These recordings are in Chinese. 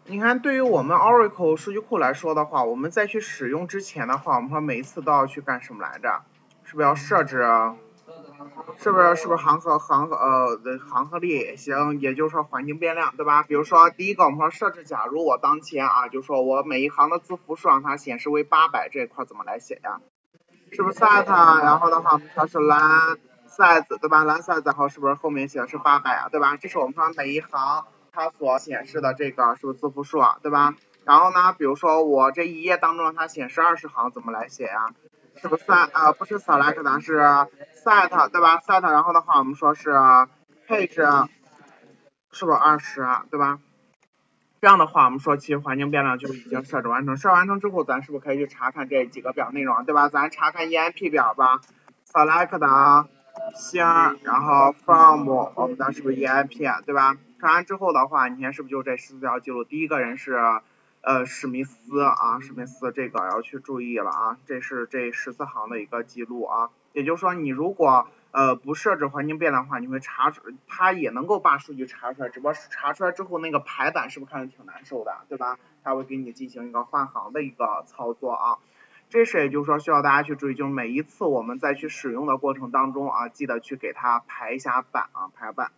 你看，对于我们 Oracle 数据库来说的话，我们在去使用之前的话，我们说每一次都要去干什么来着？是不是要设置？是不是行和列也行？也就是说环境变量，对吧？比如说第一个，我们说设置，假如我当前啊，就说我每一行的字符数让它显示为800，这一块怎么来写呀？是不是 set？然后的话，我们说是蓝 size， 对吧？蓝 size， 然后是不是后面写的是800啊，对吧？这是我们说每一行它所显示的这个是不是字符数啊，对吧？然后呢，比如说我这一页当中它显示20行，怎么来写呀？是不是不是 select 是 set， 对吧 ？set， 然后的话我们说是 page， 是不是20，对吧？这样的话，我们说其实环境变量就已经设置完成。设置完成之后，咱是不是可以去查看这几个表内容，对吧？咱查看 EMP 表吧 ，select 星，然后 from 我们的是不是 EMP， 对吧？查完之后的话，你看是不是就这14条记录？第一个人是史密斯啊，史密斯这个要去注意了啊，这是这14行的一个记录啊。也就是说，你如果不设置环境变量的话，你会查出它也能够把数据查出来，只不过查出来之后那个排版是不是看着挺难受的，对吧？它会给你进行一个换行的一个操作啊。这是也就是说需要大家去注意，就是每一次我们在去使用的过程当中啊，记得去给它排一下版啊，排版。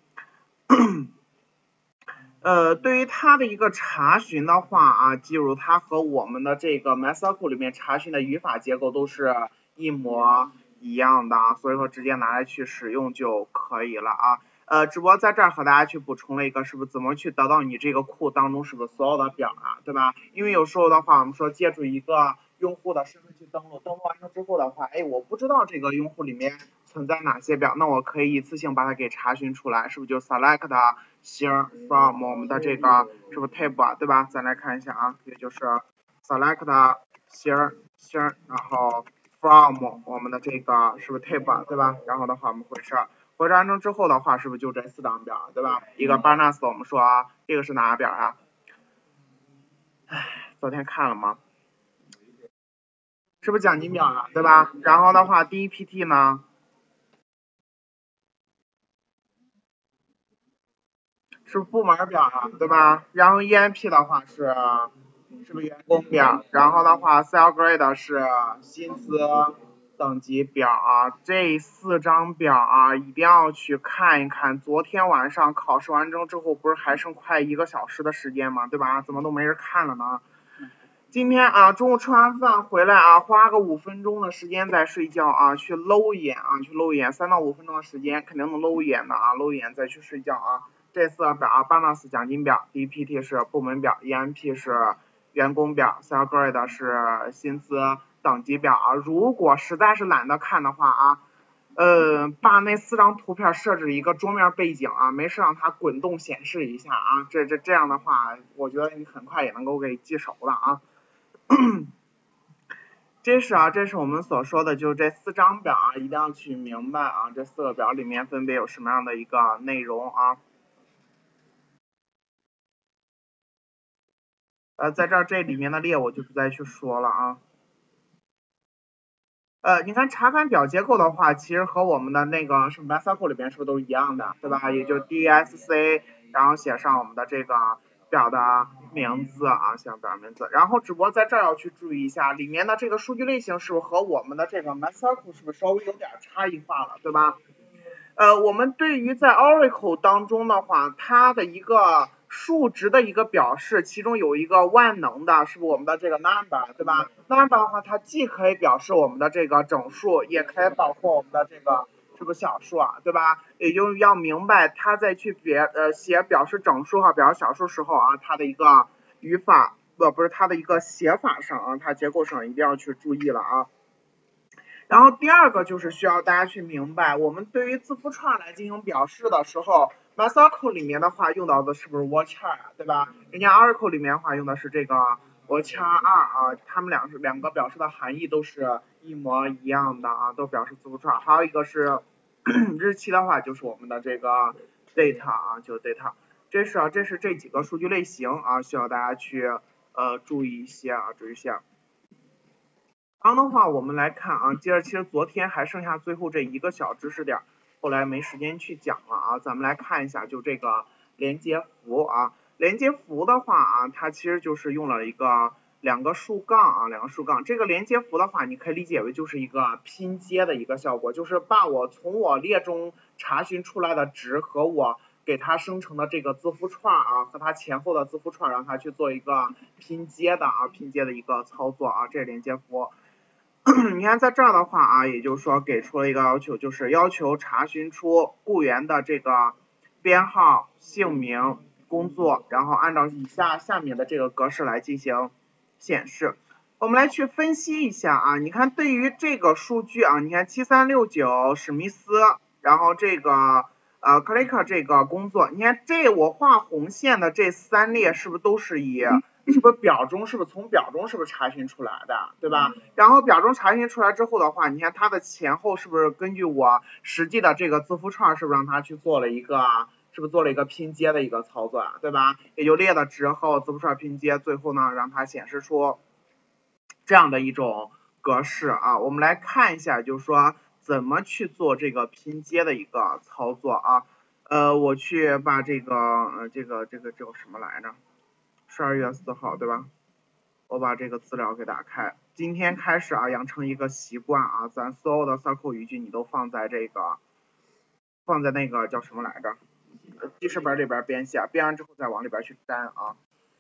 对于它的一个查询的话啊，记住它和我们的这个 MySQL 里面查询的语法结构都是一模一样的啊，所以说直接拿来去使用就可以了啊。只不过在这儿和大家去补充了一个，是不是怎么去得到你这个库当中是不是所有的表啊，对吧？因为有时候的话，我们说借助一个用户的身份去登录，登录完成之后的话，哎，我不知道这个用户里面存在哪些表，那我可以一次性把它给查询出来，是不是就 select here from 我们的这个是不是 tab 啊，对吧？咱来看一下啊，也就是 select here，然后 from 我们的这个是不是 tab， 对吧？然后的话我们回设完成之后的话，是不是就这4张表，对吧？一个 Barnas 我们说啊，这个是哪个表啊？昨天看了吗？是不是奖金表啊，对吧？然后的话，第一 PT 呢？是部门表啊，对吧？然后 EMP 的话是不是员工表？然后的话 Sale Grade 是薪资等级表啊，这4张表啊一定要去看一看。昨天晚上考试完成之后，不是还剩快1个小时的时间吗？对吧？怎么都没人看了呢？今天啊，中午吃完饭回来啊，花个5分钟的时间再睡觉啊，去搂一眼啊，去搂一眼，3到5分钟的时间肯定能搂一眼的啊，搂一眼再去睡觉啊。这4个表啊 ，Bonus 奖金表 ，DPT 是部门表 ，EMP 是员工表 ，Sale Grade 是薪资等级表啊。如果实在是懒得看的话啊，把那4张图片设置一个桌面背景啊，没事让它滚动显示一下啊，这样的话，我觉得你很快也能够给记熟了啊。这是我们所说的，就是这4张表啊，一定要去明白啊，这4个表里面分别有什么样的一个内容啊。在这儿这里面的列我就不再去说了啊。你看查看表结构的话，其实和我们的那个什么 MySQL 里边是不是都是一样的，对吧？也就是 DSC， 然后写上我们的这个表的名字啊，写上表的名字。然后只不过在这儿要去注意一下，里面的这个数据类型是不是和我们的这个 MySQL 是不是稍微有点差异化了，对吧？我们对于在 Oracle 当中的话，它的一个数值的一个表示，其中有一个万能的，是不是我们的这个 number， 对吧 ？number 的话，它既可以表示我们的这个整数，也可以保护我们的这个是不是小数啊，对吧？也就是要明白它在去写表示整数和表示小数时候啊，它的一个语法不是它的一个写法上啊，它结构上一定要去注意了啊。然后第二个就是需要大家去明白，我们对于字符串来进行表示的时候 ，MySQL 里面的话用到的是不是 varchar 啊，对吧？人家 Oracle 里面的话用的是这个 varchar 2啊，他们两个表示的含义都是一模一样的啊，都表示字符串。还有一个是日期的话，就是我们的这个 data 啊，就是 data。这是这几个数据类型啊，需要大家去注意一些啊，注意一下。然后的话，我们来看啊，接着其实昨天还剩下最后这1个小知识点，后来没时间去讲了啊，咱们来看一下就这个连接符啊。 连接符的话啊，它其实就是用了两个竖杠。这个连接符的话，你可以理解为就是一个拼接的一个效果，就是把我从我列中查询出来的值和我给它生成的这个字符串啊，和它前后的字符串，让它去做一个拼接的一个操作啊，这是连接符。你看在这儿的话啊，也就是说给出了一个要求，就是要求查询出雇员的这个编号、姓名、工作，然后按照下面的这个格式来进行显示。我们来去分析一下啊，你看对于这个数据啊，你看7369史密斯，然后这个click 这个工作，你看这我画红线的这3列是不是都是是不是从表中是不是查询出来的，对吧？然后表中查询出来之后的话，你看它的前后是不是根据我实际的这个字符串，是不是让它去做了一个拼接的一个操作，对吧？也就列的值和字符串拼接，最后呢让它显示出这样的一种格式啊。我们来看一下，就是说怎么去做这个拼接的一个操作啊。我去把这个什么来着？12月4号，对吧？我把这个资料给打开。今天开始啊，养成一个习惯啊，咱所有的 circle 语句你都放在那个叫什么来着？记事本里边编写，编完之后再往里边去粘啊。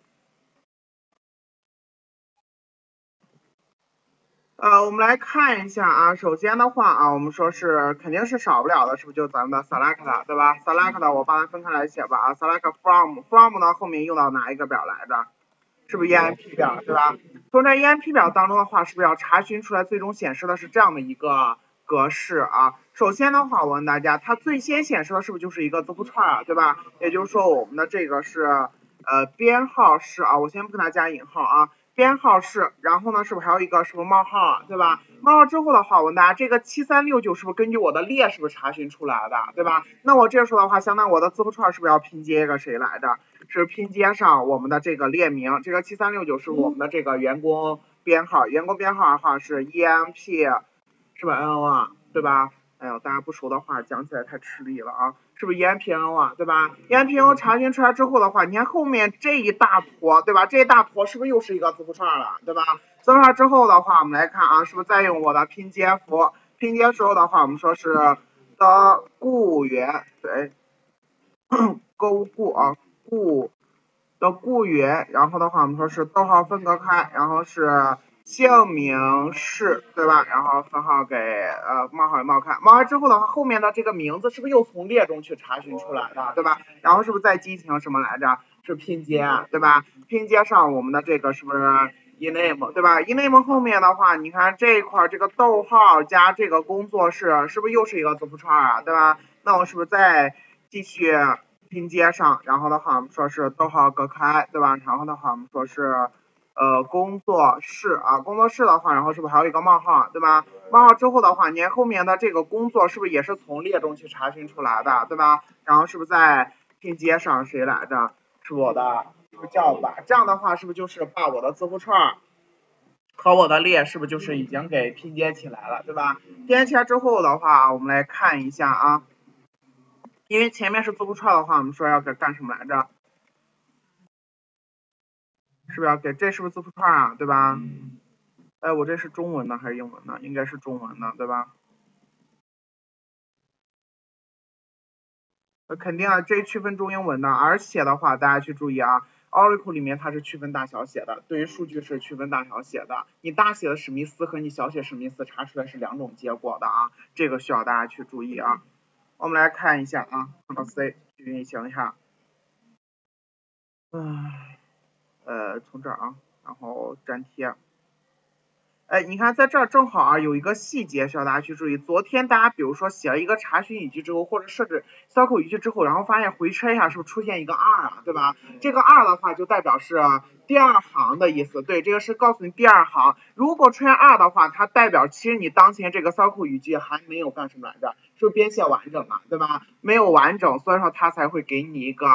我们来看一下啊，首先的话啊，我们说是肯定是少不了的，是不是就咱们的 select 对吧 ？select 我把它分开来写吧啊 ，select from 呢后面用到哪一个表来着？是不是 EMP 表对吧？从这 EMP 表当中的话，是不是要查询出来最终显示的是这样的一个格式啊？首先的话，我问大家，它最先显示的是不是就是一个字符串啊，对吧？也就是说我们的这个是编号是啊，我先不跟它加引号啊。编号是，然后呢，是不是还有一个什么冒号啊，对吧？冒号之后的话，我问大家，这个7369是不是根据我的列是不是查询出来的，对吧？那我这时候的话，相当于我的字符串是不是要拼接一个谁来着？是拼接上我们的这个列名，这个7369是我们的这个员工编号，员工编号的话是 EMP 是吧 NO 啊，对吧？哎呦，大家不熟的话讲起来太吃力了啊，是不是 EMPNO 啊，对吧 ？EMPNO 查询出来之后的话，你看后面这一大坨，对吧？这一大坨是不是又是一个字符串了，对吧？字符串之后的话，我们来看啊，是不是再用我的拼接符？拼接时候的话，我们说是的雇员，对，雇员，然后的话我们说是逗号分隔开，然后是姓名是，对吧？然后分号给冒号冒开，冒开之后的话，后面的这个名字是不是又从列中去查询出来的，对吧？然后是不是再进行什么来着？是拼接，对吧？拼接上我们的这个是不是 ename， 对吧 ？ename 后面的话，你看这一块这个逗号加这个工作室，是不是又是一个字符串啊，对吧？那我是不是再继续拼接上，然后的话我们说是逗号隔开，对吧？然后的话我们说是工作室啊，工作室的话，然后是不是还有一个冒号，对吧？冒号之后的话，你看后面的这个工作是不是也是从列中去查询出来的，对吧？然后是不是在拼接上谁来着？是我的是不是叫吧？这样的话是不是就是把我的字符串和我的列是不是就是已经给拼接起来了，对吧？拼接起来之后的话，我们来看一下啊。因为前面是字符串的话，我们说要给干什么来着？是不是要给这是不是字符串啊？对吧？哎，我这是中文的还是英文的？应该是中文的，对吧？肯定啊，这区分中英文的，而且的话，大家去注意啊 ，Oracle 里面它是区分大小写的，对于数据是区分大小写的。你大写的史密斯和你小写史密斯查出来是两种结果的啊，这个需要大家去注意啊。我们来看一下啊，Ctrl C 去运行一下。从这儿啊，然后粘贴。哎，你看在这儿正好啊，有一个细节需要大家去注意。昨天大家比如说写了一个查询语句之后，或者设置circle语句之后，然后发现回车一下是不是出现一个2啊，对吧？这个2的话就代表是第二行的意思，对，这个是告诉你第二行。如果出现2的话，它代表其实你当前这个circle语句还没有干什么来着，是编写完整嘛，对吧？没有完整，所以说它才会给你一个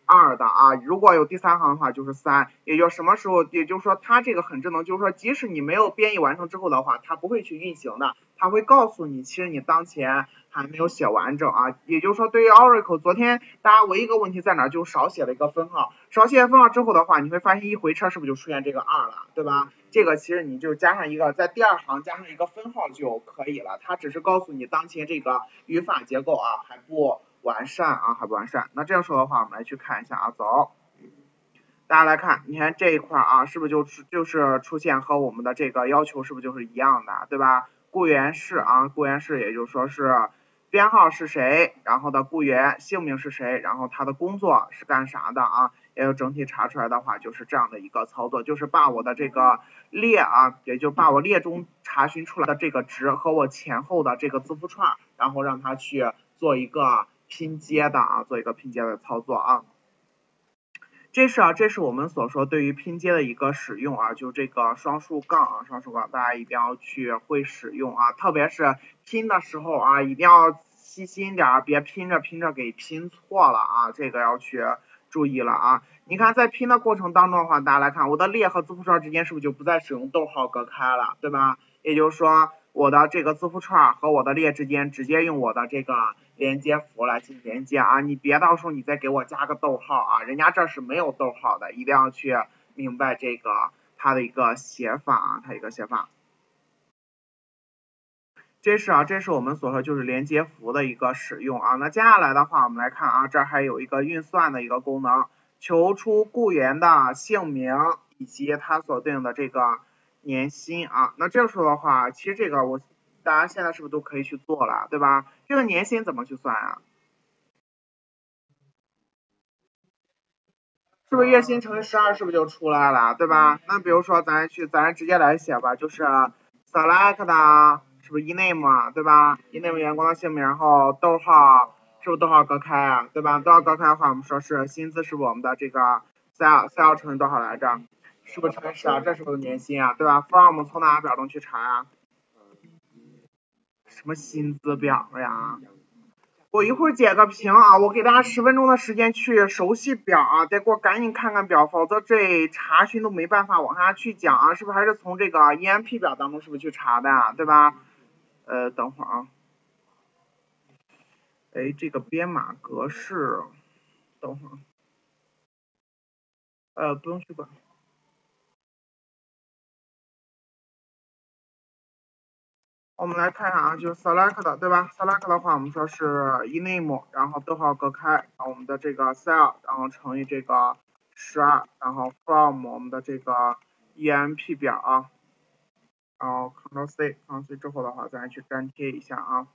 2的啊，如果有第3行的话就是3，也就什么时候，也就是说它这个很智能，就是说即使你没有编译完成之后的话，它不会去运行的，它会告诉你其实你当前还没有写完整啊，也就是说对于 Oracle 昨天大家唯一一个问题在哪，就是少写了一个分号，少写分号之后的话，你会发现一回车是不是就出现这个2了，对吧？这个其实你就加上一个在第2行加上一个分号就可以了，它只是告诉你当前这个语法结构啊还不完善啊，还不完善。那这样说的话，我们来去看一下啊，走，大家来看，你看这一块啊，是不是就是出现和我们的这个要求是不是就是一样的，对吧？雇员是啊，雇员是也就是说是编号是谁，然后的雇员姓名是谁，然后他的工作是干啥的啊？也就整体查出来的话就是这样的一个操作，就是把我的这个列啊，也就把我列中查询出来的这个值和我前后的这个字符串，然后让它去做一个拼接的啊，做一个拼接的操作啊。这是我们所说对于拼接的一个使用啊，就这个双竖杠，大家一定要去会使用啊，特别是拼的时候啊，一定要细心点，别拼着给拼错了啊，这个要去注意了啊。你看在拼的过程当中的话，大家来看我的列和字符串之间是不是就不再使用逗号隔开了，对吧？也就是说我的这个字符串和我的列之间直接用我的这个连接符来进行连接啊，你别到时候你再给我加个逗号啊，人家这是没有逗号的，一定要去明白这个它的一个写法啊，它一个写法。这是我们所说就是连接符的一个使用啊。那接下来的话，我们来看啊，这还有一个运算的一个功能，求出雇员的姓名以及他所对应的这个年薪啊。那这个时候的话，其实这个大家现在是不是都可以去做了，对吧？这个年薪怎么去算啊？是不是月薪乘以12是不是就出来了，对吧？那比如说咱直接来写吧，就是 select 是不是 ename 对吧 ？ename 员工的姓名，然后逗号是不是逗号隔开啊，对吧？逗号隔开的话，我们说是薪资是不是我们的这个 sal 乘以多少来着？是不是乘以12？这是不是年薪啊，对吧 ？from 从哪个表中去查呀？什么薪资表呀？我一会儿截个屏啊，我给大家10分钟的时间去熟悉表啊，得给我赶紧看看表，否则这查询都没办法往下去讲啊，是不是还是从这个 EMP 表当中是不是去查的啊，对吧？等会儿啊，这个编码格式，等会儿，不用去管。我们来看一下啊，就是 select 对吧 ？select 的话，我们说是 ename， 然后逗号隔开，然后我们的这个 cell， 然后乘以这个12，然后 from 我们的这个 EMP 表啊，然后 Ctrl C 之后的话，咱去粘贴一下啊。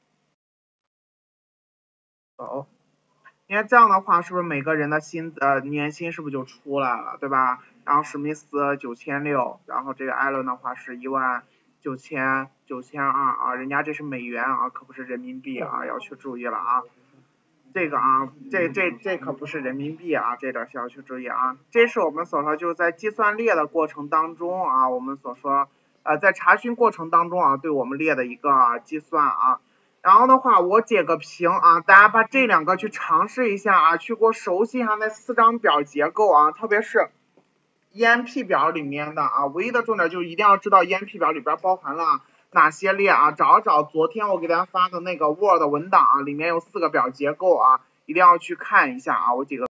走，你看这样的话，是不是每个人的年薪是不是就出来了，对吧？然后史密斯9600，然后这个艾伦的话是19000啊，人家这是美元啊，可不是人民币啊，要去注意了啊。这个啊，这可不是人民币啊，这点需要去注意啊。这是我们所说就是在计算列的过程当中啊，我们所说在查询过程当中啊，对我们列的一个计算啊。然后的话，我截个屏啊，大家把这2个去尝试一下啊，去给我熟悉一下那4张表结构啊，特别是 EMP 表里面的啊，唯一的重点就是一定要知道 EMP 表里边包含了哪些列啊，找一找昨天我给大家发的那个 Word 文档啊，里面有4个表结构啊，一定要去看一下啊，我几个。